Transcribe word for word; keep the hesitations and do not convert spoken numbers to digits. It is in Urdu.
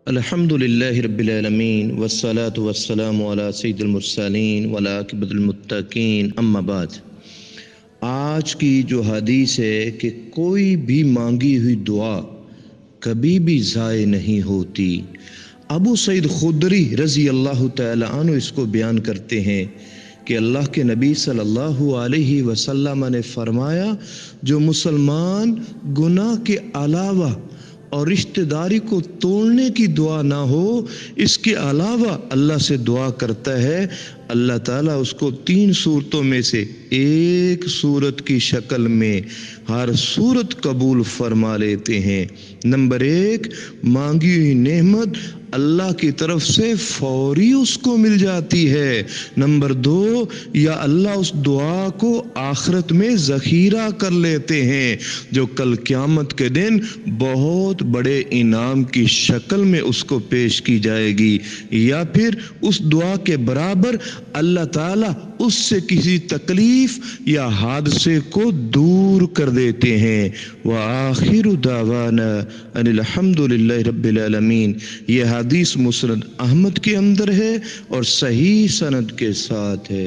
الحمدللہ رب العالمین والصلاة والسلام علی سید المرسلین والعاقبۃ للمتقین اما بعد۔ آج کی جو حدیث ہے کہ کوئی بھی مانگی ہوئی دعا کبھی بھی ضائع نہیں ہوتی۔ ابو سعید خدری رضی اللہ تعالی عنہ اس کو بیان کرتے ہیں کہ اللہ کے نبی صلی اللہ علیہ وسلم نے فرمایا، جو مسلمان گناہ کے علاوہ اور رشتہ داری کو توڑنے کی دعا نہ ہو، اس کے علاوہ اللہ سے دعا کرتا ہے، اللہ تعالیٰ اس کو تین صورتوں میں سے ایک صورت کی شکل میں ہر صورت قبول فرما لیتے ہیں۔ نمبر ایک، مانگی ہوئی نعمت اللہ کی طرف سے فوری اس کو مل جاتی ہے۔ نمبر دو، یا اللہ اس دعا کو آخرت میں ذخیرہ کر لیتے ہیں، جو کل قیامت کے دن بہت بڑے انعام کی شکل میں اس کو پیش کی جائے گی، یا پھر اس دعا کے برابر اللہ تعالیٰ اس سے کسی تکلیف یا حادثے کو دور کر دیتے ہیں۔ وآخر دعوانا ان الحمد للہ رب العالمین۔ یہ حدیث مسند احمد کے اندر ہے اور صحیح سند کے ساتھ ہے۔